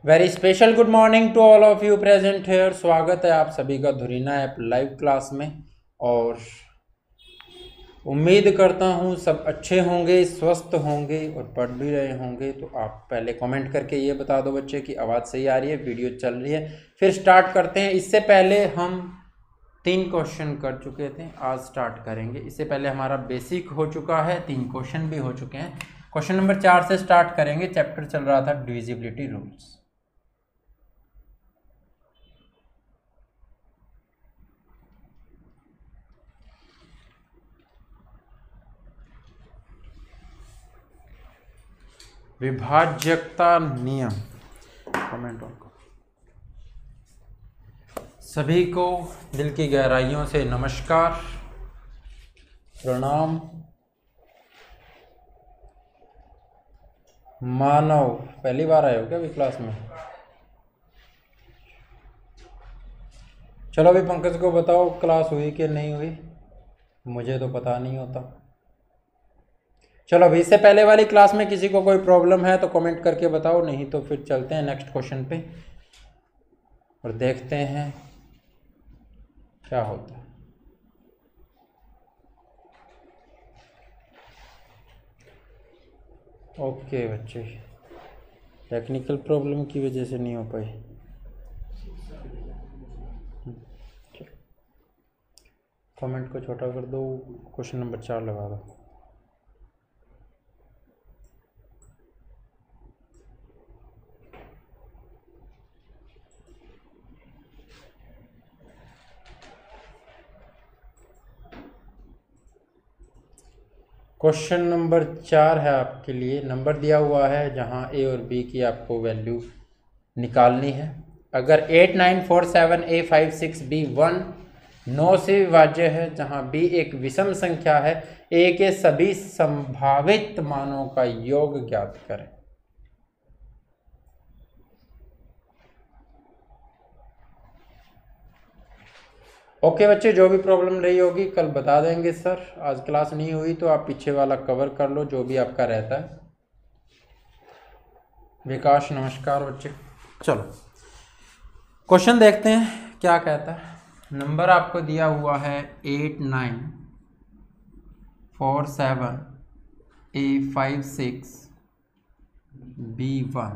Very special good morning to all of you present here. स्वागत है आप सभी का धुरीना ऐप लाइव क्लास में। और उम्मीद करता हूँ सब अच्छे होंगे, स्वस्थ होंगे और पढ़ भी रहे होंगे। तो आप पहले कमेंट करके ये बता दो बच्चे कि आवाज़ सही आ रही है, वीडियो चल रही है। फिर स्टार्ट करते हैं। इससे पहले हम 3 क्वेश्चन कर चुके थे, आज स्टार्ट करेंगे। इससे पहले हमारा बेसिक हो चुका है, 3 क्वेश्चन भी हो चुके हैं। क्वेश्चन नंबर 4 से स्टार्ट करेंगे। चैप्टर चल रहा था डिविजिबिलिटी रूल्स। विभाज्यता नियम। Comment on. सभी को दिल की गहराइयों से नमस्कार, प्रणाम। मानव पहली बार आए हो क्या अभी क्लास में? चलो अभी पंकज को बताओ क्लास हुई कि नहीं हुई, मुझे तो पता नहीं होता। चलो अभी इससे पहले वाली क्लास में किसी को कोई प्रॉब्लम है तो कमेंट करके बताओ, नहीं तो फिर चलते हैं नेक्स्ट क्वेश्चन पे और देखते हैं क्या होता है। ओके बच्चे, टेक्निकल प्रॉब्लम की वजह से नहीं हो पाई। कमेंट को छोटा कर दो, क्वेश्चन नंबर 4 लगा दो। क्वेश्चन नंबर 4 है आपके लिए। नंबर दिया हुआ है जहां ए और बी की आपको वैल्यू निकालनी है। अगर 8 9 4 7 A 5 6 B 1 9 से विभाज्य है, जहां B एक विषम संख्या है, A के सभी संभावित मानों का योग ज्ञात करें। ओके बच्चे, जो भी प्रॉब्लम रही होगी कल बता देंगे सर। आज क्लास नहीं हुई तो आप पीछे वाला कवर कर लो जो भी आपका रहता है। विकास नमस्कार बच्चे। चलो क्वेश्चन देखते हैं क्या कहता है। नंबर आपको दिया हुआ है 8 9 4 7 A 5 6 B 1।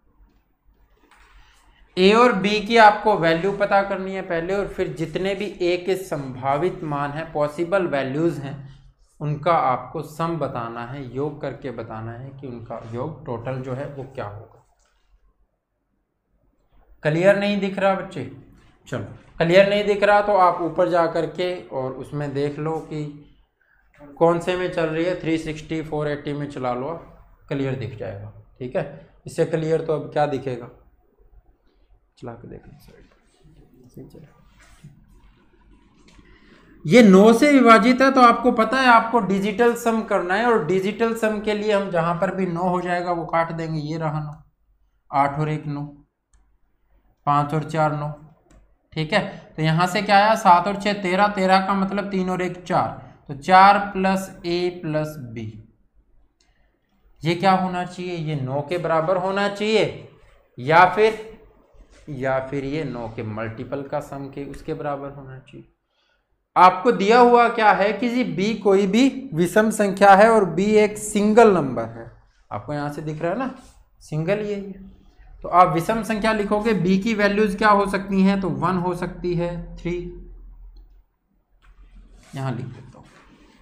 ए और बी की आपको वैल्यू पता करनी है पहले, और फिर जितने भी ए के संभावित मान हैं, पॉसिबल वैल्यूज हैं, उनका आपको सम बताना है, योग करके बताना है कि उनका योग टोटल जो है वो क्या होगा। क्लियर नहीं दिख रहा बच्चे? चलो क्लियर नहीं दिख रहा तो आप ऊपर जा करके और उसमें देख लो कि कौन से में चल रही है। 360 480 में चला लो, क्लियर दिख जाएगा। ठीक है, इससे क्लियर तो अब क्या दिखेगा, चला के देखना। ये 9 से विभाजित है तो आपको पता है आपको डिजिटल सम करना है, और डिजिटल सम के लिए हम जहां पर भी 9 हो जाएगा वो काट देंगे। ये रहा 9, 8 और 1 9, 5 और 4 9। ठीक है, तो यहां से क्या आया 7 और 6 13, 13 का मतलब 3 और 1 4, तो 4 प्लस A प्लस B। ये क्या होना चाहिए, ये 9 के बराबर होना चाहिए, या फिर ये 9 के मल्टीपल का सम के उसके बराबर होना चाहिए। आपको दिया हुआ क्या है कि जी B कोई भी विषम संख्या है और B एक सिंगल नंबर है। आपको यहां से दिख रहा है ना, सिंगल ये। तो आप विषम संख्या लिखोगे, B की वैल्यूज क्या हो सकती हैं, तो 1 हो सकती है, 3 यहां लिख देता हूं,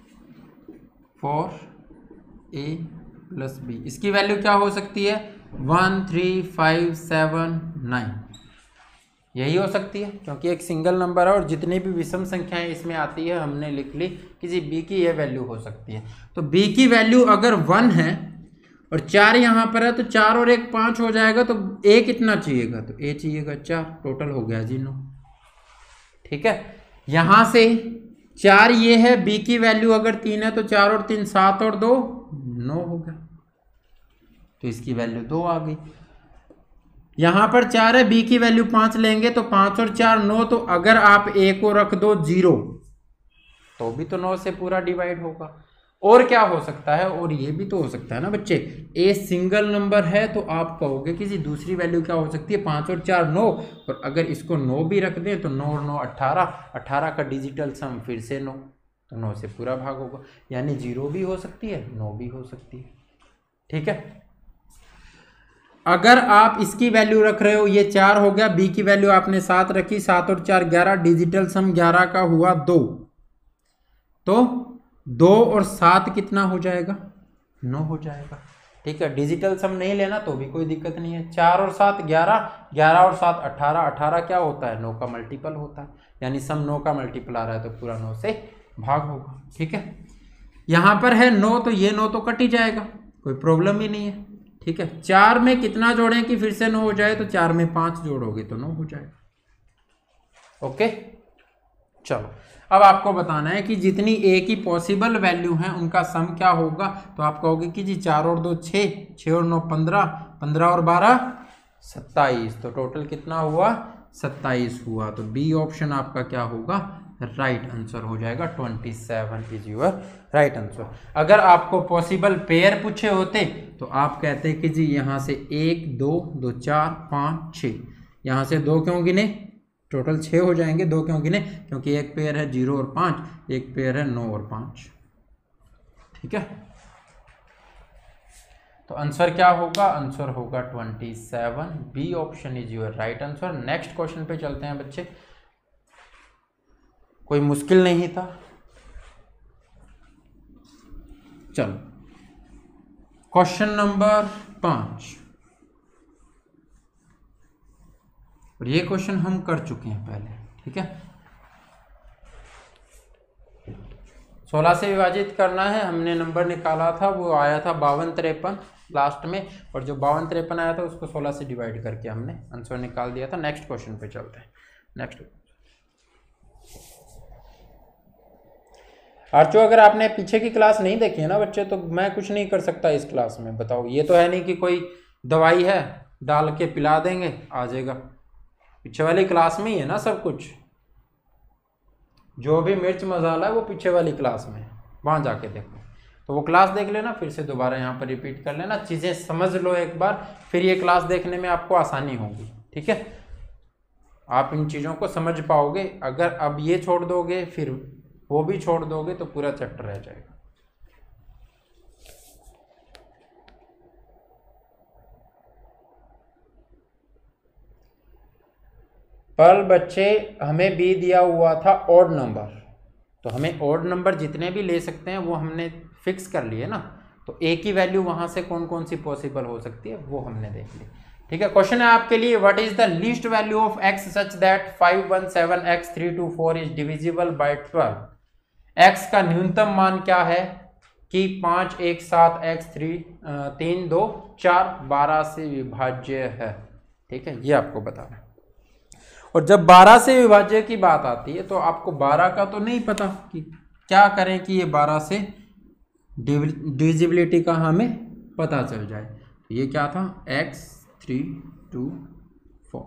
4A प्लस B। इसकी वैल्यू क्या हो सकती है, 1 3 5 7 9, यही हो सकती है क्योंकि एक सिंगल नंबर है और जितनी भी विषम संख्याएं इसमें आती है हमने लिख ली कि जी B की ये वैल्यू हो सकती है। तो B की वैल्यू अगर 1 है और 4 यहाँ पर है तो 4 और 1 5 हो जाएगा, तो A कितना चाहिएगा, तो A चाहिएगा 4, टोटल हो गया जी 9। ठीक है, यहां से 4 ये है, B की वैल्यू अगर 3 है तो 4 और 3 7 और 2 9 हो गया, तो इसकी वैल्यू 2 आ गई। यहां पर 4 है, B की वैल्यू 5 लेंगे तो 5 और 4 9, तो अगर आप A को रख दो 0 तो भी तो 9 से पूरा डिवाइड होगा। और क्या हो सकता है, और ये भी तो हो सकता है ना बच्चे, ए सिंगल नंबर है तो आप कहोगे कि जी दूसरी वैल्यू क्या हो सकती है, 5 और 4 9, और अगर इसको 9 भी रख दें तो 9 और 9 18, 18 का डिजिटल सम फिर से 9, तो 9 से पूरा भाग होगा, यानी 0 भी हो सकती है 9 भी हो सकती है। ठीक है, अगर आप इसकी वैल्यू रख रहे हो, ये 4 हो गया, बी की वैल्यू आपने 7 रखी, 7 और 4 11, डिजिटल सम 11 का हुआ 2, तो 2 और 7 कितना हो जाएगा, 9 हो जाएगा। ठीक है, डिजिटल सम नहीं लेना तो भी कोई दिक्कत नहीं है, 4 और 7 11, 11 और 7 18, 18 क्या होता है 9 का मल्टीपल होता है, यानी सम 9 का मल्टीपल आ रहा है तो पूरा 9 से भाग होगा। ठीक है, यहाँ पर है 9 तो ये 9 तो कट ही जाएगा, कोई प्रॉब्लम ही नहीं है। ठीक है, 4 में कितना जोड़ें कि फिर से 9 हो जाए, तो 4 में 5 जोड़ोगे तो 9 हो जाएगा। ओके, चलो अब आपको बताना है कि जितनी ए की पॉसिबल वैल्यू हैं उनका सम क्या होगा, तो आप कहोगे कि जी 4 और 2 6, 6 और 9 15, 15 और 12 27, तो टोटल कितना हुआ 27 हुआ, तो बी ऑप्शन आपका क्या होगा, राइट आंसर हो जाएगा, 27 इज योर राइट आंसर। अगर आपको पॉसिबल पेयर पूछे होते तो आप कहते कि जी यहाँ से 1 2 2 4 5 6, यहाँ से 2 क्यों गिने, टोटल 6 हो जाएंगे, 2 क्यों गिने, क्योंकि एक पेयर है 0 और 5, एक पेयर है 9 और 5। ठीक है, तो आंसर क्या होगा, आंसर होगा 27, B option is your right answer. Next question पे चलते हैं बच्चे, कोई मुश्किल नहीं था। चलो क्वेश्चन नंबर 5, और ये क्वेश्चन हम कर चुके हैं पहले। ठीक है, 16 से विभाजित करना है, हमने नंबर निकाला था वो आया था 52 53 लास्ट में, और जो 52 53 आया था उसको 16 से डिवाइड करके हमने आंसर निकाल दिया था। नेक्स्ट क्वेश्चन पे चलते हैं। नेक्स्ट आर्चो, अगर आपने पीछे की क्लास नहीं देखी है ना बच्चे, तो मैं कुछ नहीं कर सकता इस क्लास में, बताओ, ये तो है नहीं कि कोई दवाई है डाल के पिला देंगे आ जाएगा, पीछे वाली क्लास में ही है ना सब कुछ, जो भी मिर्च मसाला है वो पीछे वाली क्लास में है, वहाँ जाके देखो, तो वो क्लास देख लेना, फिर से दोबारा यहाँ पर रिपीट कर लेना, चीज़ें समझ लो एक बार, फिर ये क्लास देखने में आपको आसानी होगी। ठीक है, आप इन चीज़ों को समझ पाओगे, अगर अब ये छोड़ दोगे फिर वो भी छोड़ दोगे तो पूरा चैप्टर रह जाएगा। पर बच्चे हमें बी दिया हुआ था ऑड नंबर, तो हमें ऑड नंबर जितने भी ले सकते हैं वो हमने फिक्स कर लिए ना, तो ए की वैल्यू वहां से कौन कौन सी पॉसिबल हो सकती है वो हमने देख ली। ठीक है, क्वेश्चन है आपके लिए, what is the least value of x such that 517x 324 is divisible by 12। x का न्यूनतम मान क्या है कि 5 1 7 x 3 2 4 12 से विभाज्य है। ठीक है, ये आपको बताना है, और जब 12 से विभाज्य की बात आती है तो आपको 12 का तो नहीं पता कि क्या करें कि ये 12 से डिविजिबिलिटी का हमें पता चल जाए। तो ये क्या था, x 3 2 4,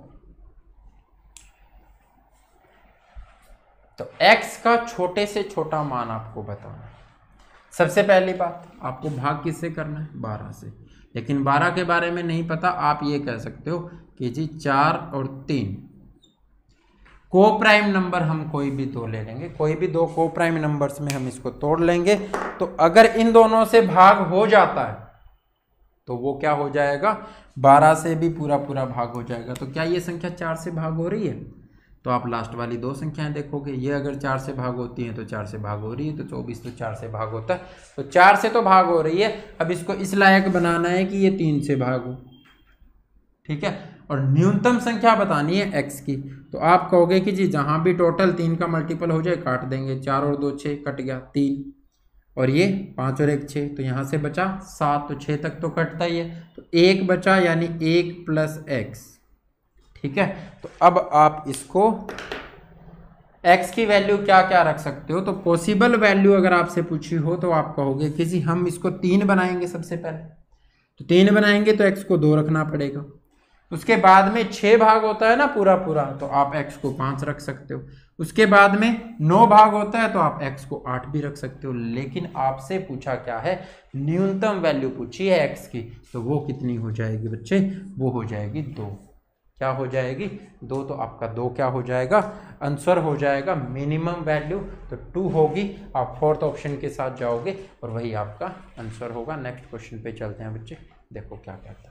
तो x का छोटे से छोटा मान आपको बताना है। सबसे पहली बात, आपको भाग किससे करना है, 12 से, लेकिन 12 के बारे में नहीं पता, आप ये कह सकते हो कि जी 4 और 3 को प्राइम नंबर, हम कोई भी दो ले लेंगे, कोई भी दो को प्राइम नंबर्स में हम इसको तोड़ लेंगे, तो अगर इन दोनों से भाग हो जाता है तो वो क्या हो जाएगा, 12 से भी पूरा पूरा भाग हो जाएगा। तो क्या ये संख्या 4 से भाग हो रही है, तो आप लास्ट वाली दो संख्याएं देखोगे, ये अगर 4 से भाग होती हैं तो 4 से भाग हो रही है, तो 24 तो 4 से भाग होता है, तो 4 से तो भाग हो रही है। अब इसको इस लायक बनाना है कि ये 3 से भाग हो। ठीक है, और न्यूनतम संख्या बतानी है x की, तो आप कहोगे कि जी जहां भी टोटल 3 का मल्टीपल हो जाए काट देंगे, 4 और 2 6 कट गया 3, और ये 5 और 1 6, तो यहाँ से बचा 7, तो 6 तक तो कटता ही है, तो 1 बचा, यानी 1 प्लस x। ठीक है, तो अब आप इसको x की वैल्यू क्या क्या रख सकते हो, तो पॉसिबल वैल्यू अगर आपसे पूछी हो तो आप कहोगे कि जी हम इसको 3 बनाएंगे, सबसे पहले तो 3 बनाएंगे तो x को 2 रखना पड़ेगा, उसके बाद में 6 भाग होता है ना पूरा पूरा, तो आप x को 5 रख सकते हो, उसके बाद में 9 भाग होता है तो आप x को 8 भी रख सकते हो, लेकिन आपसे पूछा क्या है, न्यूनतम वैल्यू पूछी है x की, तो वो कितनी हो जाएगी बच्चे, वो हो जाएगी 2। क्या हो जाएगी, 2। तो आपका 2 क्या हो जाएगा, आंसर हो जाएगा मिनिमम वैल्यू, तो 2 होगी। आप फोर्थ ऑप्शन के साथ जाओगे और वही आपका आंसर होगा। नेक्स्ट क्वेश्चन पे चलते हैं बच्चे, देखो क्या कहता है।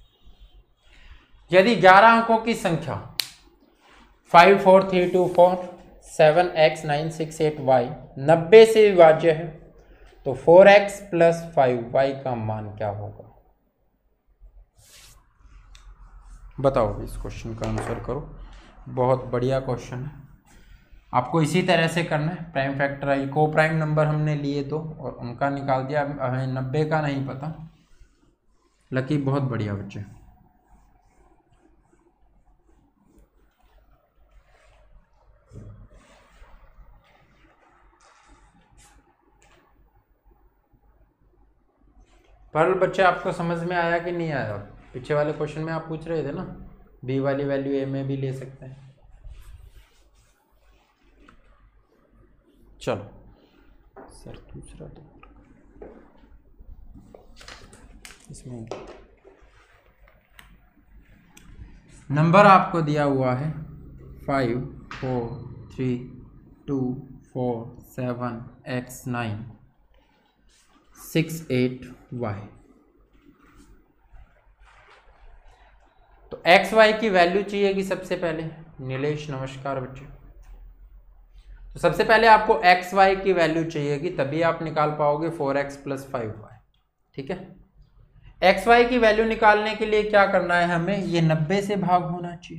यदि 11 अंकों की संख्या 5 4 3 2 4 7 x 9 6 8 y 90 से विभाज्य है तो 4x प्लस 5y का मान क्या होगा। बताओ, इस क्वेश्चन का आंसर करो। बहुत बढ़िया क्वेश्चन है, आपको इसी तरह से करना है। प्राइम फैक्टराइज को प्राइम नंबर हमने लिए तो और उनका निकाल दिया, हमें 90 का नहीं पता। लकी, बहुत बढ़िया बच्चे। पर बच्चे आपको समझ में आया कि नहीं आया। पीछे वाले क्वेश्चन में आप पूछ रहे थे ना, बी वाली वैल्यू ए में भी ले सकते हैं। चलो सर, दूसरा तो इसमें नंबर आपको दिया हुआ है 5 4 3 2 4 7 x 9 6 8 y। तो एक्स वाई की वैल्यू चाहिए कि सबसे पहले। नीलेश नमस्कार बच्चे। तो सबसे पहले आपको एक्स वाई की वैल्यू चाहिए कि तभी आप निकाल पाओगे 4x प्लस 5y। ठीक है, एक्स वाई की वैल्यू निकालने के लिए क्या करना है हमें, ये 90 से भाग होना चाहिए।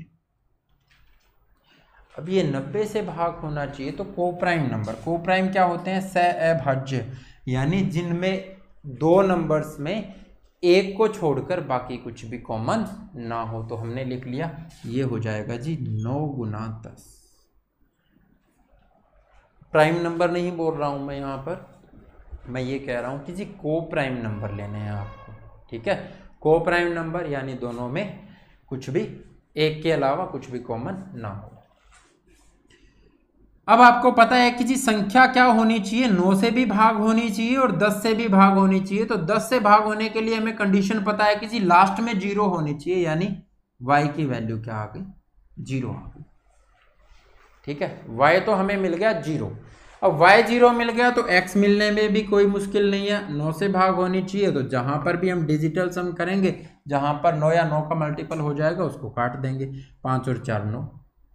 अब ये 90 से भाग होना चाहिए तो कोप्राइम नंबर, कोप्राइम क्या होते हैं, सहअभाज्य, यानी जिनमें दो नंबर्स में एक को छोड़कर बाकी कुछ भी कॉमन ना हो। तो हमने लिख लिया, ये हो जाएगा जी 9 गुना 10। प्राइम नंबर नहीं बोल रहा हूं मैं यहाँ पर, मैं ये कह रहा हूं कि जी को प्राइम नंबर लेने हैं आपको। ठीक है, को प्राइम नंबर यानी दोनों में कुछ भी, एक के अलावा कुछ भी कॉमन ना हो। अब आपको पता है कि जी संख्या क्या होनी चाहिए, 9 से भी भाग होनी चाहिए और 10 से भी भाग होनी चाहिए। तो 10 से भाग होने के लिए हमें कंडीशन पता है कि जी लास्ट में 0 होनी चाहिए, यानी y की वैल्यू क्या आ गई, 0 आ गई। ठीक है, y तो हमें मिल गया 0। अब y 0 मिल गया तो x मिलने में भी कोई मुश्किल नहीं है, 9 से भाग होनी चाहिए। तो जहां पर भी हम डिजिटल सम करेंगे, जहां पर 9 या 9 का मल्टीपल हो जाएगा उसको काट देंगे। 5 और 4 9,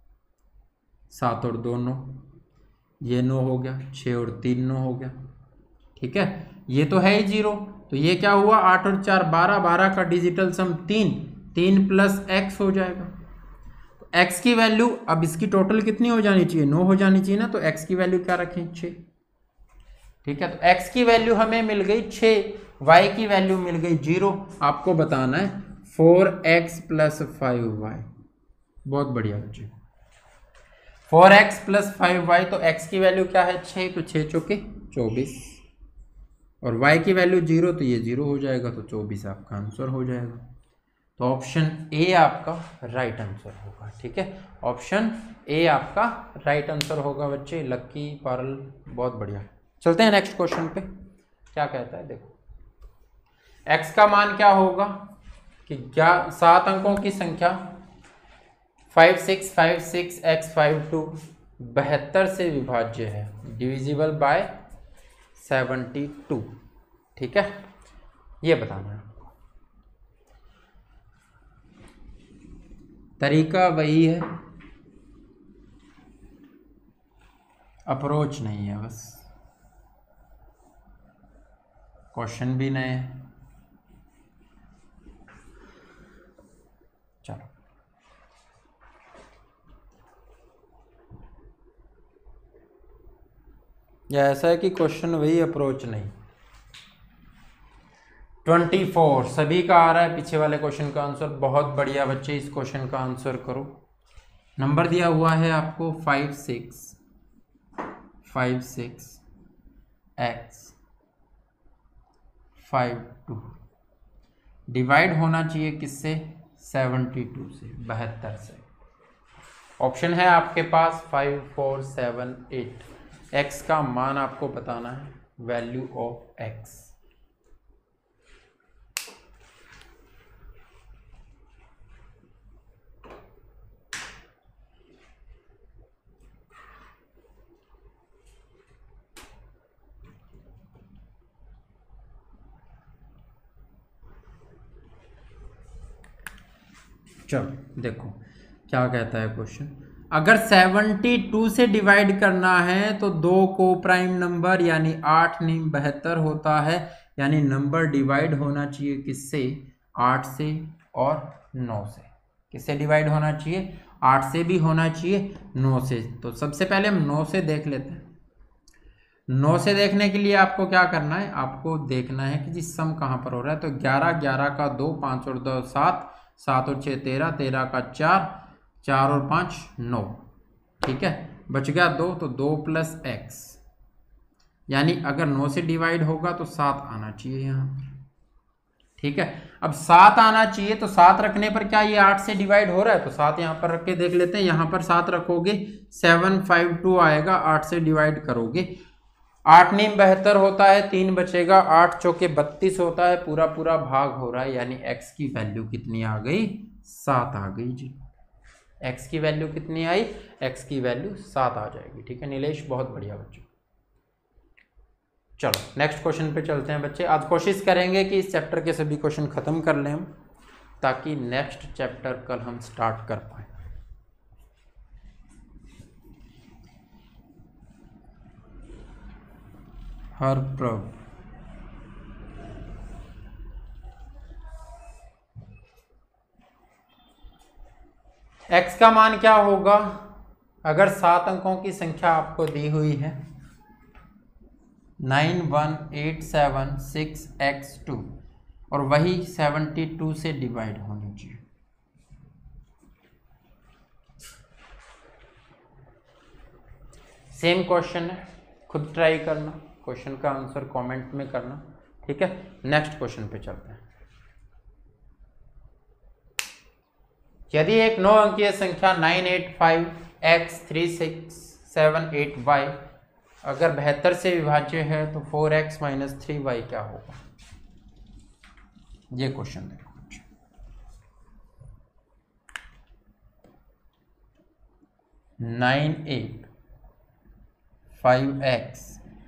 7 और 2 9, ये 9 हो गया, 6 और 3 9 हो गया। ठीक है, ये तो है ही 0, तो ये क्या हुआ, 8 और 4 12, 12 का डिजिटल सम 3, 3 प्लस x हो जाएगा। तो x की वैल्यू, अब इसकी टोटल कितनी हो जानी चाहिए, 9 हो जानी चाहिए ना, तो x की वैल्यू क्या रखें, 6। ठीक है, तो x की वैल्यू हमें मिल गई 6, y की वैल्यू मिल गई 0। आपको बताना है 4x प्लस 5y। बहुत बढ़िया बच्चे, 4x प्लस 5y, तो x की वैल्यू क्या है 6, तो 6 चौके 24 और y की वैल्यू 0, तो ये 0 हो जाएगा, तो 24 आपका आंसर हो जाएगा। तो ऑप्शन ए आपका राइट आंसर होगा। ठीक है, ऑप्शन ए आपका राइट आंसर होगा बच्चे। लक्की, पारल, बहुत बढ़िया। चलते हैं नेक्स्ट क्वेश्चन पे, क्या कहता है देखो। x का मान क्या होगा कि 7 अंकों की संख्या 5 6 5 6 x 5 2 72 से विभाज्य है, डिविजिबल बाय 72। ठीक है, ये बताना है। तरीका वही है, अप्रोच नहीं है, बस क्वेश्चन भी नए हैं। चलो, या ऐसा है कि क्वेश्चन वही, अप्रोच नहीं। 24 सभी का आ रहा है पीछे वाले क्वेश्चन का आंसर। बहुत बढ़िया बच्चे, इस क्वेश्चन का आंसर करो। नंबर दिया हुआ है आपको 5 6 5 6 x 5 2, डिवाइड होना चाहिए किससे, 72 से, 72 से। ऑप्शन है आपके पास 5 4 7 8। एक्स का मान आपको बताना है, वैल्यू ऑफ एक्स। चलो देखो क्या कहता है क्वेश्चन। अगर 72 से डिवाइड करना है तो 2 को प्राइम नंबर यानी 8 नीम 72 होता है, यानी नंबर डिवाइड होना चाहिए किससे? 8 से और 9 से। किससे डिवाइड होना चाहिए? 8 से भी होना चाहिए, 9 से। तो सबसे पहले हम 9 से देख लेते हैं। 9 से देखने के लिए आपको क्या करना है? आपको देखना है कि जी सम कहाँ पर हो रहा है। तो 11 11 का 2, 5 और 2 7, 7 और 6 13, 13 का 4, 4 और 5 9। ठीक है, बच गया 2, तो 2 + x, यानी अगर 9 से डिवाइड होगा तो 7 आना चाहिए यहाँ पर। ठीक है, अब 7 आना चाहिए, तो 7 रखने पर क्या ये 8 से डिवाइड हो रहा है? तो 7 यहाँ पर रख के देख लेते हैं। यहाँ पर 7 रखोगे 752 आएगा, 8 से डिवाइड करोगे। 8 नीम 72 होता है, 3 बचेगा, 8 चौके 32 होता है, पूरा पूरा भाग हो रहा है, यानी x की वैल्यू कितनी आ गई? 7 आ गई जी। x की वैल्यू कितनी आई? x की वैल्यू 7 आ जाएगी। ठीक है नीलेश, बहुत बढ़िया बच्चों। चलो नेक्स्ट क्वेश्चन पे चलते हैं बच्चे। आज कोशिश करेंगे कि इस चैप्टर के सभी क्वेश्चन खत्म कर लें हम, ताकि नेक्स्ट चैप्टर कल हम स्टार्ट कर पाए। हर प्रभ x का मान क्या होगा? अगर 7 अंकों की संख्या आपको दी हुई है 91876x2 और वही 72 से डिवाइड होनी चाहिए। सेम क्वेश्चन है, खुद ट्राई करना, क्वेश्चन का आंसर कमेंट में करना। ठीक है, नेक्स्ट क्वेश्चन पे चलते हैं। यदि एक 9 अंकीय संख्या 985x3678y अगर 72 से विभाज्य है तो 4x - 3y क्या होगा? ये क्वेश्चन देखो। 985x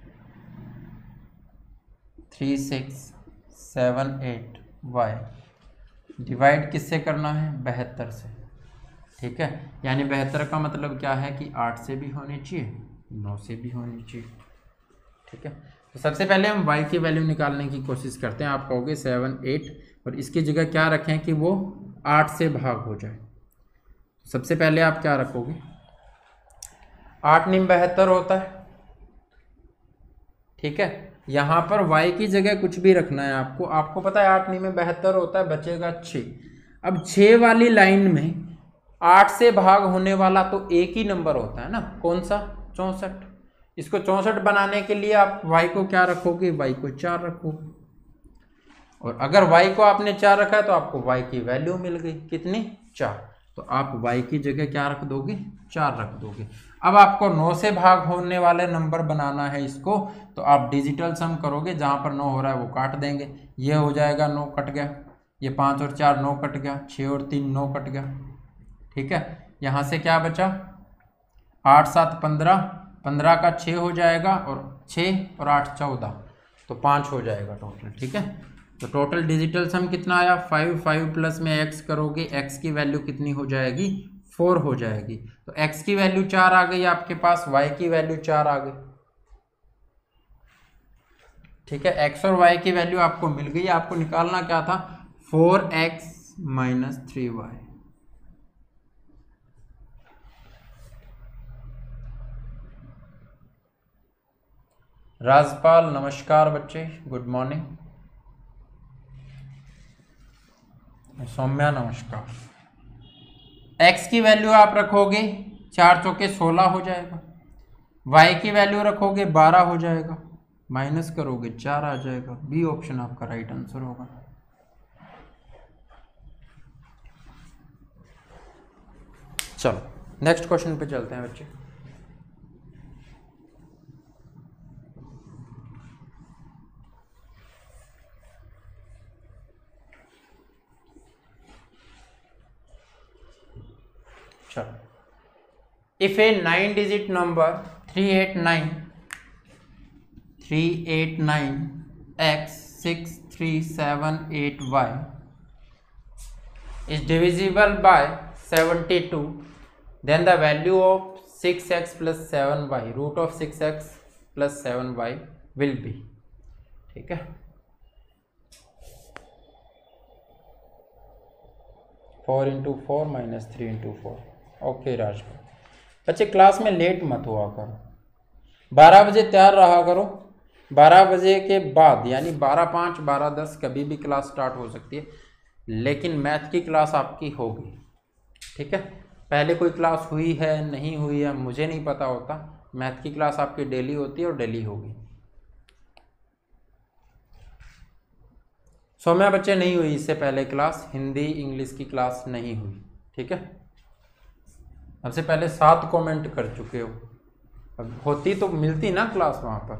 3678y डिवाइड किससे करना है? 72 से। ठीक है, यानी 72 का मतलब क्या है कि 8 से भी होनी चाहिए, 9 से भी होनी चाहिए। ठीक है, तो सबसे पहले हम y की वैल्यू निकालने की कोशिश करते हैं। आप कहोगे 7 8 और इसकी जगह क्या रखें कि वो 8 से भाग हो जाए। सबसे पहले आप क्या रखोगे? 8 नीम 72 होता है। ठीक है, यहाँ पर y की जगह कुछ भी रखना है आपको। आपको पता है 8 नीम 72 होता है, बचेगा 6। अब 6 वाली लाइन में 8 से भाग होने वाला तो एक ही नंबर होता है ना, कौन सा? 64। इसको 64 बनाने के लिए आप y को क्या रखोगे? y को 4 रखोगे। और अगर y को आपने 4 रखा है तो आपको y की वैल्यू मिल गई, कितनी? 4। तो आप y की जगह क्या रख दोगे? 4 रख दोगे। अब आपको 9 से भाग होने वाले नंबर बनाना है इसको, तो आप डिजिटल सम करोगे। जहाँ पर 9 हो रहा है वो काट देंगे, ये हो जाएगा 9 कट गया, ये 5 और 4 9 कट गया, 6 और 3 9 कट गया। ठीक है, यहाँ से क्या बचा? 8 7 15, 15 का 6 हो जाएगा और 6 और 8 14, तो 5 हो जाएगा टोटल। ठीक है, तो टोटल डिजिटल सम कितना आया? 5 5 प्लस में x करोगे, x की वैल्यू कितनी हो जाएगी? 4 हो जाएगी। तो x की वैल्यू 4 आ गई आपके पास, y की वैल्यू 4 आ गई। ठीक है, x और y की वैल्यू आपको मिल गई। आपको निकालना क्या था? 4x - 3y। राजपाल नमस्कार बच्चे, गुड मॉर्निंग। सौम्या नमस्कार। x की वैल्यू आप रखोगे 4 चौके 16 हो जाएगा, y की वैल्यू रखोगे 12 हो जाएगा, माइनस करोगे 4 आ जाएगा। बी ऑप्शन आपका राइट आंसर होगा। चलो नेक्स्ट क्वेश्चन पे चलते हैं बच्चे। चलो, if a 9 digit number 389x6378y is divisible by 72, then the value of 6x plus 7y, root of 6x plus 7y will be। ठीक है, 4 into 4 minus 3 into 4। Okay Raj बच्चे, क्लास में लेट मत हुआ करो, 12 बजे तैयार रहा करो। 12 बजे के बाद यानी 12:05 12:10 कभी भी क्लास स्टार्ट हो सकती है, लेकिन मैथ की क्लास आपकी होगी। ठीक है, पहले कोई क्लास हुई है नहीं हुई है मुझे नहीं पता होता, मैथ की क्लास आपकी डेली होती है और डेली होगी। सौम्या बच्चे नहीं हुई इससे पहले क्लास, हिंदी इंग्लिश की क्लास नहीं हुई। ठीक है, सबसे पहले 7 कमेंट कर चुके हो, अब होती तो मिलती ना क्लास वहां पर।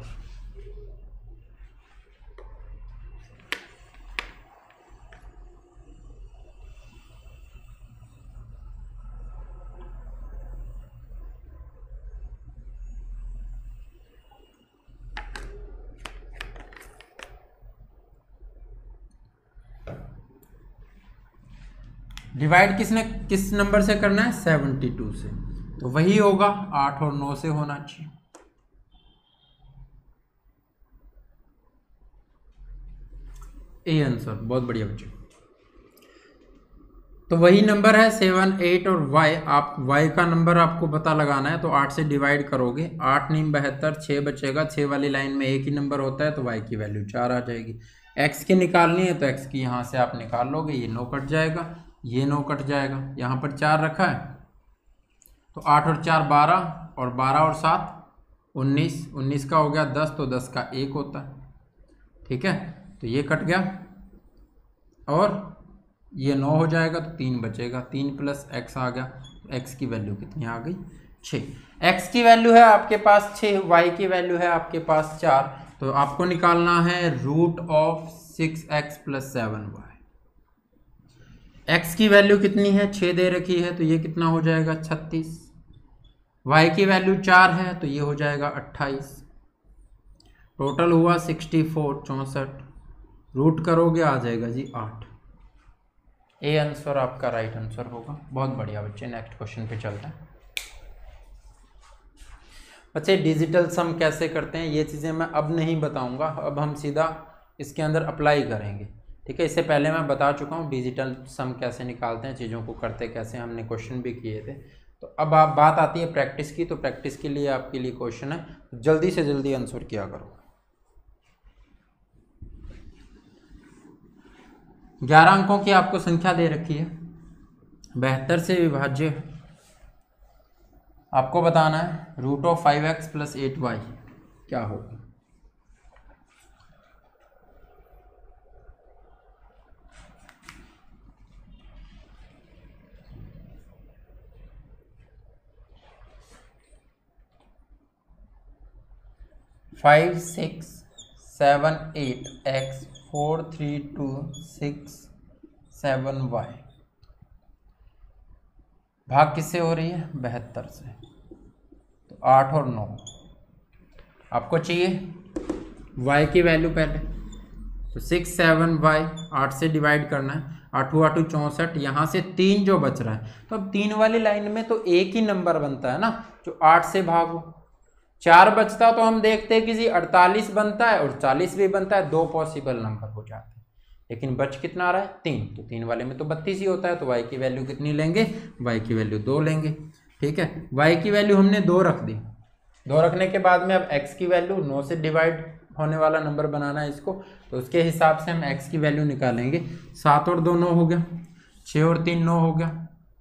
डिवाइड किस नंबर से करना है? 72 से, तो वही होगा 8 और 9 से होना चाहिए। ए आंसर, बहुत बढ़िया बच्चे। तो वही नंबर है 7 8 और y, आप y का नंबर आपको पता लगाना है, तो 8 से डिवाइड करोगे, 8 9 72, 6 बचेगा। 6 वाली लाइन में एक ही नंबर होता है, तो y की वैल्यू 4 आ जाएगी। x की निकालनी है तो x की यहाँ से आप निकाल लोगे, ये 9 कट जाएगा, ये 9 कट जाएगा, यहाँ पर 4 रखा है, तो 8 और 4 12, और 12 और 7 19, 19 का हो गया 10, तो 10 का 1 होता है। ठीक है, तो ये कट गया और ये 9 हो जाएगा, तो 3 बचेगा, 3 प्लस x आ गया। x की वैल्यू कितनी आ गई? 6। x की वैल्यू है आपके पास 6, y की वैल्यू है आपके पास 4, तो आपको निकालना है root of 6x plus 7y। x की वैल्यू कितनी है? 6 दे रखी है, तो ये कितना हो जाएगा? 36। y की वैल्यू 4 है, तो ये हो जाएगा 28। टोटल हुआ 64 64, रूट करोगे आ जाएगा जी 8। ए आंसर आपका राइट आंसर होगा। बहुत बढ़िया बच्चे, नेक्स्ट क्वेश्चन पे चलते हैं। बच्चे डिजिटल सम कैसे करते हैं ये चीज़ें मैं अब नहीं बताऊंगा, अब हम सीधा इसके अंदर अप्लाई करेंगे। ठीक है, इससे पहले मैं बता चुका हूँ डिजिटल सम कैसे निकालते हैं, चीज़ों को करते कैसे, हमने क्वेश्चन भी किए थे। तो अब आप बात आती है प्रैक्टिस की, तो प्रैक्टिस के लिए आपके लिए क्वेश्चन है, जल्दी से जल्दी आंसर किया करो। 11 अंकों की आपको संख्या दे रखी है, 72 से विभाज्य आपको बताना है root of 5x plus 8y क्या होगा। फाइव 6 7 8 x 4 3 2 6 7 y भाग किससे हो रही है? 72 से, तो 8 और 9 आपको चाहिए y की वैल्यू पहले, तो 6 7 y 8 से डिवाइड करना है, 8 8 64, यहाँ से 3 जो बच रहा है, तो अब 3 वाली लाइन में तो एक ही नंबर बनता है ना, जो 8 से भागो। 4 बचता तो हम देखते हैं कि जी 48 बनता है और 40 भी बनता है, 2 पॉसिबल नंबर हो जाते हैं, लेकिन बच कितना आ रहा है? 3, तो 3 वाले में तो 32 ही होता है, तो y की वैल्यू कितनी लेंगे? y की वैल्यू 2 लेंगे। ठीक है, y की वैल्यू हमने 2 रख दी, 2 रखने के बाद में अब x की वैल्यू 9 से डिवाइड होने वाला नंबर बनाना है इसको, तो उसके हिसाब से हम x की वैल्यू निकालेंगे। 7 और 2 9 हो गया, 6 और 3 9 हो गया,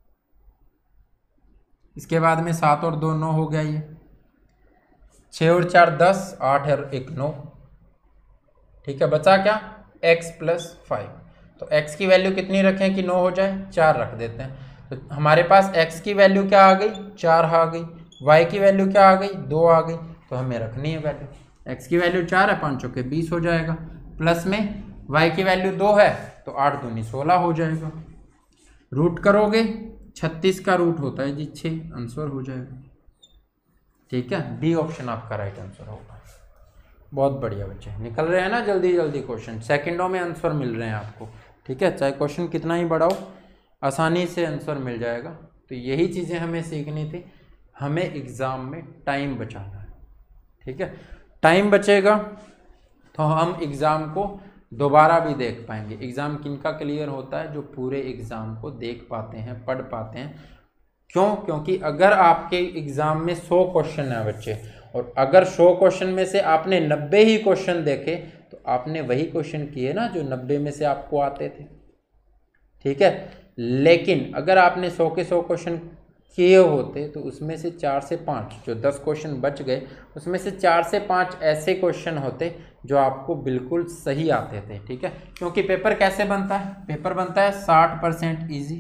इसके बाद में 7 और 2 9 हो गया, ये 6 और 4 10, 8 और 1 9। ठीक है, बचा क्या? x प्लस 5, तो x की वैल्यू कितनी रखें कि 9 हो जाए? 4 रख देते हैं, तो तो हमारे पास x की वैल्यू क्या आ गई, 4 आ गई, y की वैल्यू क्या आ गई, 2 आ गई। तो हमें रखनी है वैल्यू, x की वैल्यू 4 है, 5 चौके 20 हो जाएगा, प्लस में y की वैल्यू 2 है तो 8 दूनी 16 हो जाएगा। रूट करोगे 36 का रूट होता है जी 6, आंसर हो जाएगा। ठीक है, बी ऑप्शन आपका राइट आंसर होगा। बहुत बढ़िया बच्चे, निकल रहे हैं ना जल्दी जल्दी क्वेश्चन, सेकंडों में आंसर मिल रहे हैं आपको। ठीक है, चाहे क्वेश्चन कितना ही बड़ा हो आसानी से आंसर मिल जाएगा। तो यही चीज़ें हमें सीखनी थी, हमें एग्ज़ाम में टाइम बचाना है। ठीक है, टाइम बचेगा तो हम एग्ज़ाम को दोबारा भी देख पाएंगे। एग्ज़ाम किनका क्लियर होता है, जो पूरे एग्ज़ाम को देख पाते हैं, पढ़ पाते हैं। क्यों? क्योंकि अगर आपके एग्ज़ाम में 100 क्वेश्चन है बच्चे, और अगर 100 क्वेश्चन में से आपने 90 ही क्वेश्चन देखे तो आपने वही क्वेश्चन किए ना जो 90 में से आपको आते थे। ठीक है, लेकिन अगर आपने 100 के 100 क्वेश्चन किए होते तो उसमें से 4 से 5 जो 10 क्वेश्चन बच गए, उसमें से 4 से 5 ऐसे क्वेश्चन होते जो आपको बिल्कुल सही आते थे। ठीक है, क्योंकि पेपर कैसे बनता है, पेपर बनता है 60% ईजी,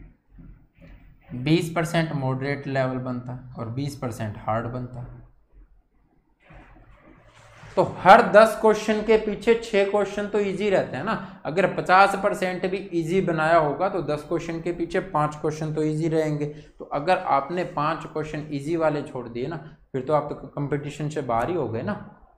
20% मॉडरेट लेवल बनता है और 20% हार्ड बनता है। तो हर 10 क्वेश्चन के पीछे 6 क्वेश्चन तो इजी रहते हैं ना। अगर 50% भी इजी बनाया होगा तो 10 क्वेश्चन के पीछे 5 क्वेश्चन तो इजी रहेंगे। तो अगर आपने 5 क्वेश्चन इजी वाले छोड़ दिए ना, फिर तो आप तो कंपटीशन से बाहर ही हो गए ना,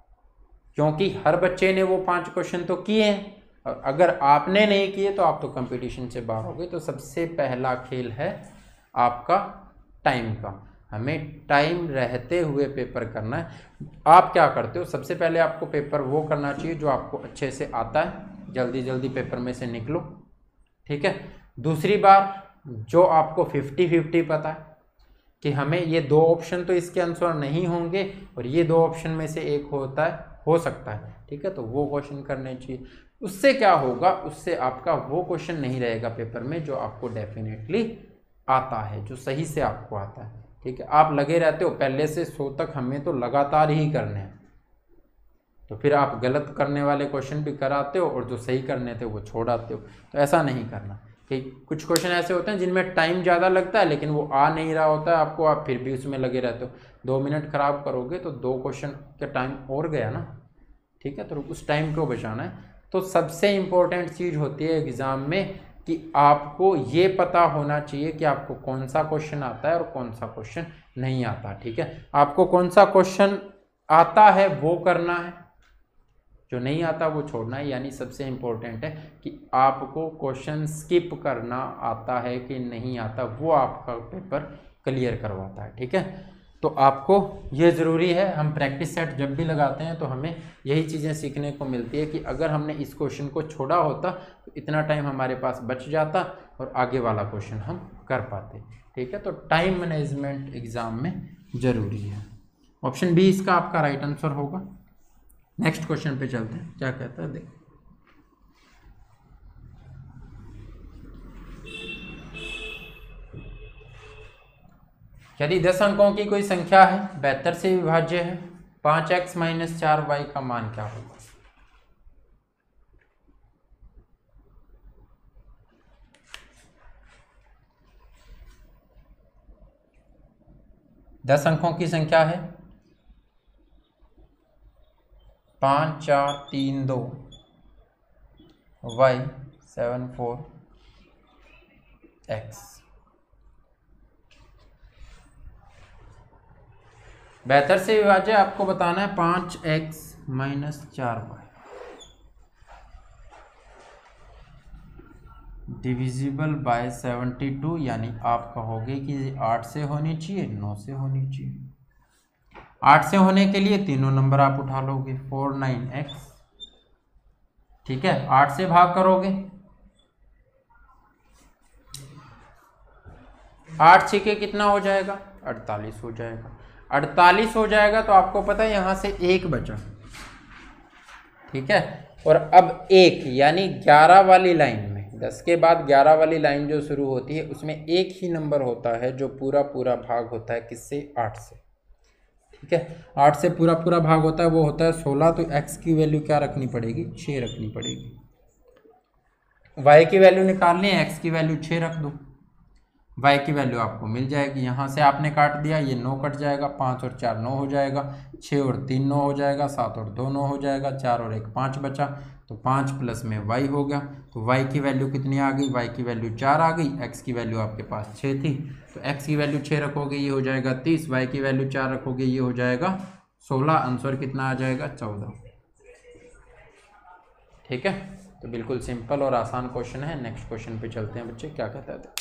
क्योंकि हर बच्चे ने वो 5 क्वेश्चन तो किए हैं, और अगर आपने नहीं किए तो आप तो कंपटीशन से बाहर हो गए। तो सबसे पहला खेल है आपका टाइम का, हमें टाइम रहते हुए पेपर करना है। आप क्या करते हो, सबसे पहले आपको पेपर वो करना चाहिए जो आपको अच्छे से आता है, जल्दी जल्दी पेपर में से निकलो। ठीक है, दूसरी बार जो आपको 50-50 पता है कि हमें ये 2 ऑप्शन तो इसके आंसर नहीं होंगे और ये 2 ऑप्शन में से एक होता है, हो सकता है। ठीक है, तो वो क्वेश्चन करने चाहिए। उससे क्या होगा, उससे आपका वो क्वेश्चन नहीं रहेगा पेपर में जो आपको डेफिनेटली आता है, जो सही से आपको आता है। ठीक है, आप लगे रहते हो पहले से 100 तक हमें तो लगातार ही करने हैं, तो फिर आप गलत करने वाले क्वेश्चन भी कराते हो और जो सही करने थे वो छोड़ आते हो। तो ऐसा नहीं करना कि कुछ क्वेश्चन ऐसे होते हैं जिनमें टाइम ज़्यादा लगता है लेकिन वो आ नहीं रहा होता है आपको, आप फिर भी उसमें लगे रहते हो। 2 मिनट खराब करोगे तो 2 क्वेश्चन का टाइम और गया ना। ठीक है, तो उस टाइम को बचाना है। तो सबसे इम्पोर्टेंट चीज़ होती है एग्ज़ाम में कि आपको ये पता होना चाहिए कि आपको कौन सा क्वेश्चन आता है और कौन सा क्वेश्चन नहीं आता। ठीक है, आपको कौन सा क्वेश्चन आता है वो करना है, जो नहीं आता वो छोड़ना है। यानी सबसे इम्पोर्टेंट है कि आपको क्वेश्चन स्किप करना आता है कि नहीं आता, वो आपका पेपर क्लियर करवाता है। ठीक है, तो आपको ये ज़रूरी है, हम प्रैक्टिस सेट जब भी लगाते हैं तो हमें यही चीज़ें सीखने को मिलती है कि अगर हमने इस क्वेश्चन को छोड़ा होता तो इतना टाइम हमारे पास बच जाता और आगे वाला क्वेश्चन हम कर पाते। ठीक है, तो टाइम मैनेजमेंट एग्ज़ाम में ज़रूरी है। ऑप्शन बी इसका आपका राइट आंसर होगा। नेक्स्ट क्वेश्चन पे चलते हैं, क्या कहता है देखो। यदि 10 अंकों की कोई संख्या है 72 से विभाज्य है, 5x - 4y का मान क्या होगा? दस अंकों की संख्या है 5 4 3 2 y 7 4 x। 72 से विभाज्य आपको बताना है 5x - 4y डिविजिबल बाय 72, यानी आप कहोगे कि 8 से होनी चाहिए, 9 से होनी चाहिए। 8 से होने के लिए तीनों नंबर आप उठा लोगे, 4 9x। ठीक है, 8 से भाग करोगे, 8 छीके कितना हो जाएगा, 48 हो जाएगा। 48 हो जाएगा तो आपको पता है यहाँ से 1 बचा। ठीक है, और अब 1 यानी 11 वाली लाइन में, 10 के बाद 11 वाली लाइन जो शुरू होती है उसमें एक ही नंबर होता है जो पूरा पूरा भाग होता है, किससे, 8 से। ठीक है, 8 से पूरा पूरा भाग होता है, वो होता है 16। तो x की वैल्यू क्या रखनी पड़ेगी, 6 रखनी पड़ेगी। y की वैल्यू निकालनी है, x की वैल्यू 6 रख दो। y की वैल्यू आपको मिल जाएगी। यहाँ से आपने काट दिया, ये 9 कट जाएगा, 5 और 4 9 हो जाएगा, 6 और 3 9 हो जाएगा, 7 और 2 9 हो जाएगा, 4 और 1 5 बचा, तो 5 प्लस में y हो गया। तो y की वैल्यू कितनी आ गई, y की वैल्यू 4 आ गई, x की वैल्यू आपके पास 6 थी, तो x की वैल्यू 6 रखोगे ये हो जाएगा 30, y की वैल्यू 4 रखोगे ये हो जाएगा 16, आंसर कितना आ जाएगा 14। ठीक है, तो बिल्कुल सिंपल और आसान क्वेश्चन है। नेक्स्ट क्वेश्चन पे चलते हैं बच्चे, क्या कहता है।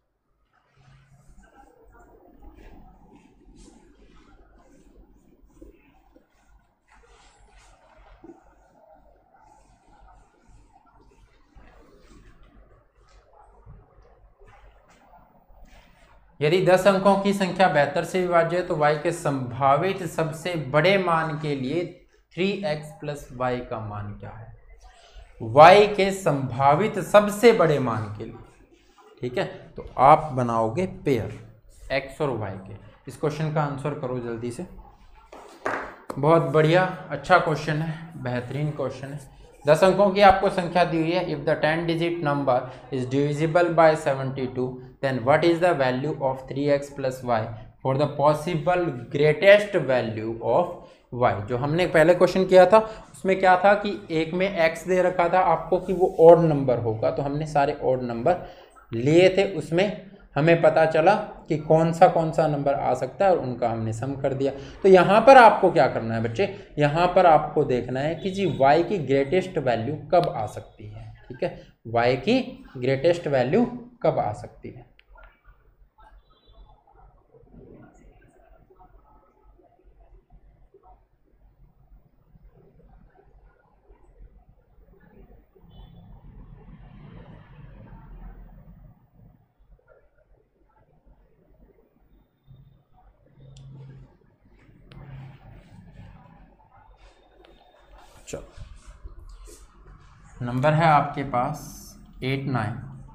यदि 10 अंकों की संख्या 72 से विभाज्य है तो y के संभावित सबसे बड़े मान के लिए 3x प्लस y का मान क्या है। y के संभावित सबसे बड़े मान के लिए, ठीक है, तो आप बनाओगे पेयर x और y के। इस क्वेश्चन का आंसर करो जल्दी से। बहुत बढ़िया, अच्छा क्वेश्चन है, बेहतरीन क्वेश्चन है। 10 अंकों की आपको संख्या दी हुई है। If the 10 digit number is divisible by 72 then what is the value of 3x plus y for the possible greatest value of y। जो हमने पहले क्वेश्चन किया था उसमें क्या था कि एक में x दे रखा था आपको कि वो ऑड नंबर होगा, तो हमने सारे ऑड नंबर लिए थे, उसमें हमें पता चला कि कौन सा नंबर आ सकता है और उनका हमने सम कर दिया। तो यहाँ पर आपको क्या करना है बच्चे, यहाँ पर आपको देखना है कि जी y की ग्रेटेस्ट वैल्यू कब आ सकती है। ठीक है, y की ग्रेटेस्ट वैल्यू कब आ सकती है। चलो, नंबर है आपके पास 8 9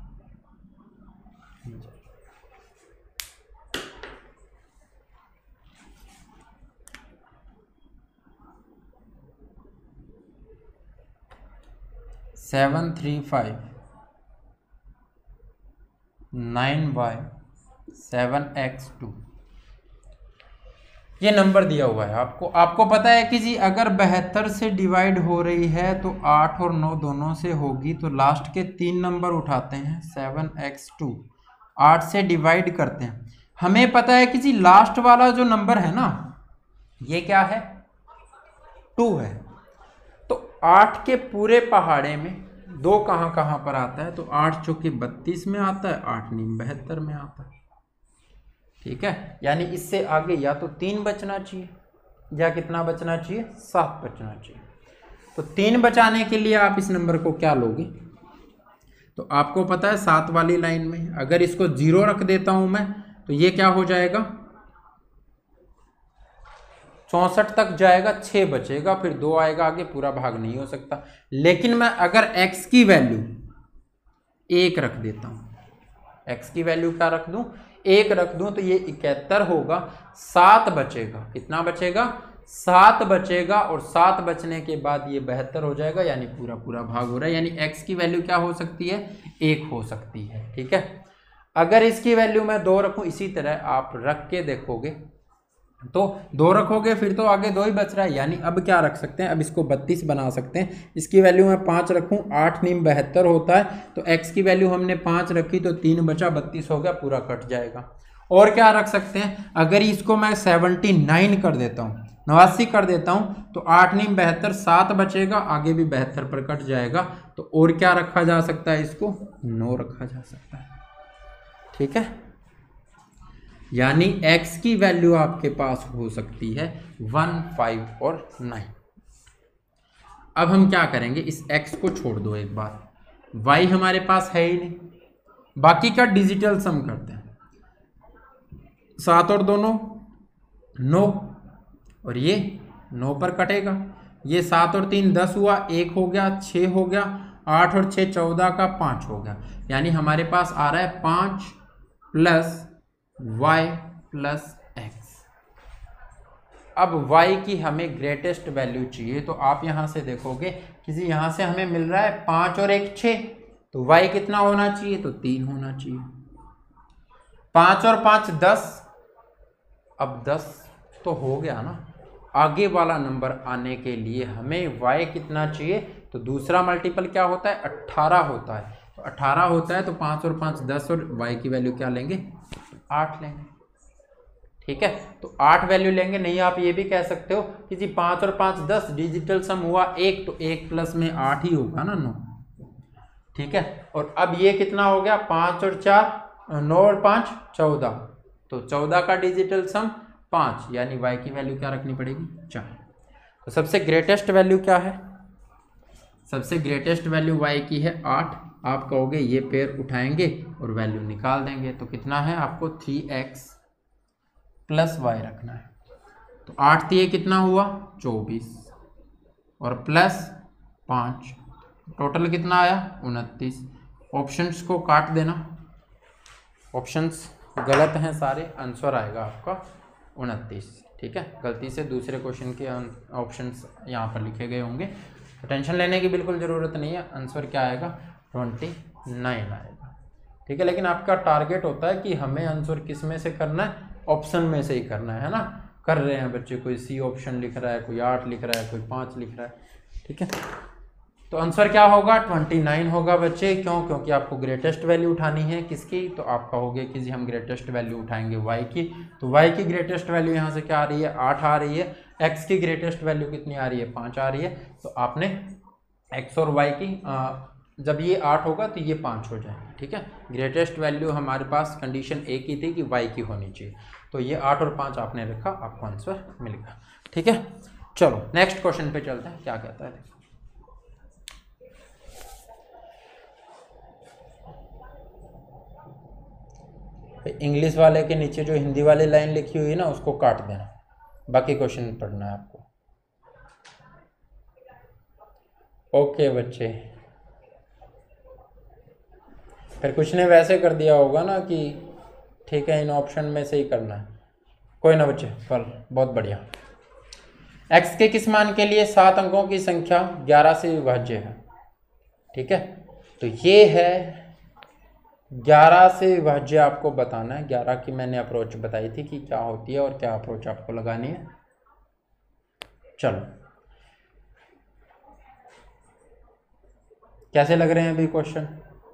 7 3 5 9y 7x 2। ये नंबर दिया हुआ है आपको पता है कि जी अगर 72 से डिवाइड हो रही है तो 8 और 9 दोनों से होगी, तो लास्ट के 3 नंबर उठाते हैं, 7x2 8 से डिवाइड करते हैं। हमें पता है कि जी लास्ट वाला जो नंबर है ना ये क्या है, 2 है। तो 8 के पूरे पहाड़े में 2 कहाँ पर आता है, तो 8 चौके 32 में आता है, 8 नीम 72 में आता है। ठीक है, यानी इससे आगे या तो 3 बचना चाहिए या कितना बचना चाहिए, 7 बचना चाहिए। तो 3 बचाने के लिए आप इस नंबर को क्या लोगे, तो आपको पता है 7 वाली लाइन में अगर इसको 0 रख देता हूं मैं तो ये क्या हो जाएगा, 64 तक जाएगा, 6 बचेगा, फिर 2 आएगा आगे, पूरा भाग नहीं हो सकता। लेकिन मैं अगर x की वैल्यू 1 रख देता हूं, x की वैल्यू क्या रख दूं, 1 रख दूं, तो ये 71 होगा, 7 बचेगा, कितना बचेगा, 7 बचेगा, और 7 बचने के बाद ये 72 हो जाएगा, यानी पूरा भाग हो रहा है। यानी x की वैल्यू क्या हो सकती है, 1 हो सकती है। ठीक है, अगर इसकी वैल्यू मैं 2 रखूं, इसी तरह आप रख के देखोगे तो 2 रखोगे फिर तो आगे 2 ही बच रहा है, यानी अब क्या रख सकते हैं, अब इसको 32 बना सकते हैं। इसकी वैल्यू मैं 5 रखूं, 8 नीम 72 होता है, तो x की वैल्यू हमने 5 रखी तो 3 बचा, 32 हो गया, पूरा कट जाएगा। और क्या रख सकते हैं, अगर इसको मैं 79 कर देता हूँ, 89 कर देता हूँ, तो 8 नीम 72, 7 बचेगा, आगे भी 72 पर कट जाएगा। तो और क्या रखा जा सकता है, इसको 9 रखा जा सकता है। ठीक है, यानी x की वैल्यू आपके पास हो सकती है 1 5 और 9। अब हम क्या करेंगे, इस x को छोड़ दो एक बार, y हमारे पास है ही नहीं, बाकी का डिजिटल सम करते हैं। 7 और 2 9, और ये 9 पर कटेगा, ये 7 और 3 10 हुआ, 1 हो गया, 6 हो गया, 8 और 6 14 का 5 हो गया, यानी हमारे पास आ रहा है 5 प्लस y प्लस x। अब y की हमें ग्रेटेस्ट वैल्यू चाहिए, तो आप यहां से देखोगे कि यहां से हमें मिल रहा है 5 और 1 6, तो y कितना होना चाहिए, तो 3 होना चाहिए। 5 और 5 10, अब 10 तो हो गया ना। आगे वाला नंबर आने के लिए हमें y कितना चाहिए, तो दूसरा मल्टीपल क्या होता है, 18 होता है। तो 18 होता है तो 5 और 5 10 और y की वैल्यू क्या लेंगे, 8 लेंगे। ठीक है, तो 8 वैल्यू लेंगे। नहीं आप ये भी कह सकते हो कि जी 5 और 5 10, डिजिटल सम हुआ 1, तो 1 प्लस में 8 ही होगा ना, 9। ठीक है, और अब ये कितना हो गया, 5 और 4 9 और 5 14, तो 14 का डिजिटल सम 5, यानी y की वैल्यू क्या रखनी पड़ेगी, 4। तो सबसे ग्रेटेस्ट वैल्यू क्या है, सबसे ग्रेटेस्ट वैल्यू y की है 8। आप कहोगे ये पेयर उठाएंगे और वैल्यू निकाल देंगे, तो कितना है आपको 3x प्लस y रखना है। तो 8 दिए कितना हुआ 24 और प्लस 5, टोटल कितना आया 29। ऑप्शंस को काट देना, ऑप्शंस गलत हैं सारे, आंसर आएगा आपका 29। ठीक है, गलती से दूसरे क्वेश्चन के ऑप्शंस यहाँ पर लिखे गए होंगे, तो टेंशन लेने की बिल्कुल ज़रूरत नहीं है। आंसर क्या आएगा 29 आएगा। ठीक है, लेकिन आपका टारगेट होता है कि हमें आंसर किस में से करना है, ऑप्शन में से ही करना है ना। कर रहे हैं बच्चे, कोई सी ऑप्शन लिख रहा है, कोई 8 लिख रहा है, कोई 5 लिख रहा है। ठीक है, तो आंसर क्या होगा 29 होगा बच्चे। क्यों, क्योंकि आपको ग्रेटेस्ट वैल्यू उठानी है किसकी, तो आप कहोगे कि जी हम ग्रेटेस्ट वैल्यू उठाएंगे y की। तो y की ग्रेटेस्ट वैल्यू यहाँ से क्या आ रही है 8 आ रही है। x की ग्रेटेस्ट वैल्यू कितनी आ रही है 5 आ रही है। तो आपने x और y की जब ये 8 होगा तो ये 5 हो जाएंगे। ठीक है, ग्रेटेस्ट वैल्यू हमारे पास कंडीशन एक ही थी कि y की होनी चाहिए, तो ये 8 और 5 आपने रखा, आपको आंसर मिल गया। ठीक है, चलो नेक्स्ट क्वेश्चन पे चलते हैं, क्या कहता है। इंग्लिश वाले के नीचे जो हिंदी वाली लाइन लिखी हुई है ना उसको काट देना, बाकी क्वेश्चन पढ़ना है आपको। ओके बच्चे, फिर कुछ ने वैसे कर दिया होगा ना कि ठीक है इन ऑप्शन में से ही करना है। कोई ना बच्चे, फल बहुत बढ़िया। x के किस मान के लिए 7 अंकों की संख्या 11 से विभाज्य है। ठीक है, तो ये है 11 से विभाज्य, आपको बताना है। 11 की मैंने अप्रोच बताई थी कि क्या होती है और क्या अप्रोच आपको लगानी है। चलो, कैसे लग रहे हैं अभी क्वेश्चन।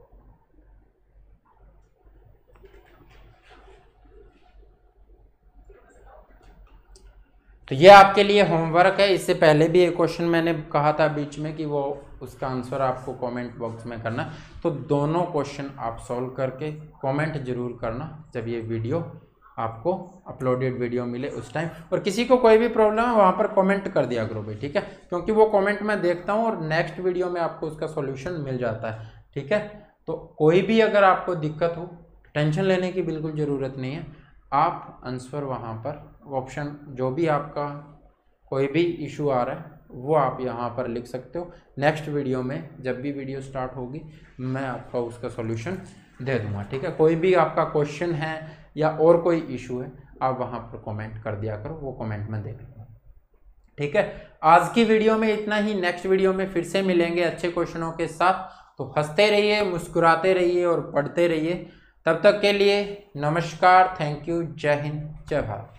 तो ये आपके लिए होमवर्क है। इससे पहले भी एक क्वेश्चन मैंने कहा था बीच में कि वो उसका आंसर आपको कमेंट बॉक्स में करना, तो दोनों क्वेश्चन आप सॉल्व करके कमेंट जरूर करना जब ये वीडियो आपको अपलोडेड वीडियो मिले उस टाइम। और किसी को कोई भी प्रॉब्लम है वहाँ पर कमेंट कर दिया करो भाई, ठीक है, क्योंकि वो कमेंट मैं देखता हूँ और नेक्स्ट वीडियो में आपको उसका सॉल्यूशन मिल जाता है। ठीक है, तो कोई भी अगर आपको दिक्कत हो टेंशन लेने की बिल्कुल ज़रूरत नहीं है। आप आंसर वहाँ पर ऑप्शन जो भी आपका कोई भी इशू आ रहा है वो आप यहाँ पर लिख सकते हो। नेक्स्ट वीडियो में जब भी वीडियो स्टार्ट होगी मैं आपका उसका सॉल्यूशन दे दूँगा। ठीक है, कोई भी आपका क्वेश्चन है या और कोई इशू है आप वहाँ पर कमेंट कर दिया करो, वो कमेंट में देख लूँगा। ठीक है, आज की वीडियो में इतना ही। नेक्स्ट वीडियो में फिर से मिलेंगे अच्छे क्वेश्चनों के साथ। तो हंसते रहिए, मुस्कुराते रहिए और पढ़ते रहिए। तब तक के लिए नमस्कार, थैंक यू, जय हिंद, जय भारत।